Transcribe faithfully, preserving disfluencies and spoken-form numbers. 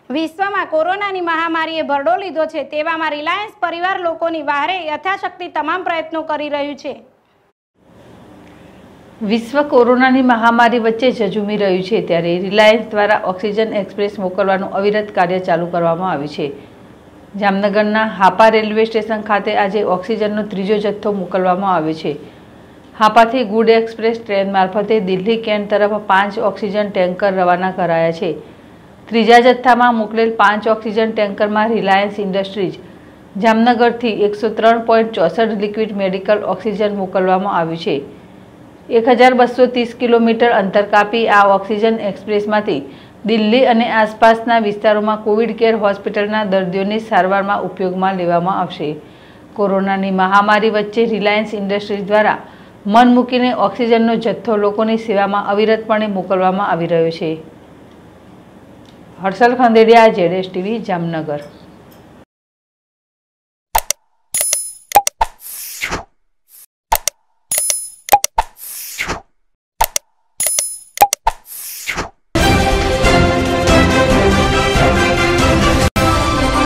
વિશ્વમાં કોરોનાની મહામારીએ ભરડો લીધો છે, તેવામાં રિલાયન્સ પરિવાર લોકોની વહારે યથાશક્તિ તમામ પ્રયત્નો કરી રહ્યું છે। વિશ્વ કોરોનાની મહામારી વચ્ચે ઝઝૂમી રહ્યું છે, ત્યારે રિલાયન્સ દ્વારા ઓક્સિજન એક્સપ્રેસ મોકલવાનું અવિરત કાર્ય ચાલુ કરવામાં આવ્યું છે। જામનગરના હાપા રેલવે સ્ટેશન ખાતે આજે ઓક્સિજનનો ત્રીજો જથ્થો મોકલવામાં આવ્યો છે। હાપાથી ગુડ એક્સપ્રેસ ટ્રેન મારફતે દિલ્હી કેન્ટ તરફ પાંચ ઓક્સિજન ટેન્કર રવાના કરાયા છે। ત્રીજા જથ્થામાં મોકલેલ પાંચ ઓક્સિજન ટેન્કરમાં રિલાયન્સ ઇન્ડસ્ટ્રીઝ જામનગરથી એકસો ત્રણ પોઈન્ટ ચોસઠ લિક્વિડ મેડિકલ ઓક્સિજન મોકલવામાં આવ્યું છે। એક હજાર બસો ત્રીસ કિલોમીટર અંતર કાપી આ ઓક્સિજન એક્સપ્રેસમાંથી દિલ્હી અને આસપાસના વિસ્તારોમાં કોવિડ કેર હોસ્પિટલના દર્દીઓની સારવારમાં ઉપયોગમાં લેવામાં આવશે। કોરોનાની મહામારી વચ્ચે રિલાયન્સ ઇન્ડસ્ટ્રીઝ દ્વારા મન મૂકીને ઓક્સિજનનો જથ્થો લોકોની સેવામાં અવિરતપણે મોકલવામાં આવી રહ્યો છે। હર્ષલ ખંદેડિયા, જેડેશ ટીવી, જામનગર।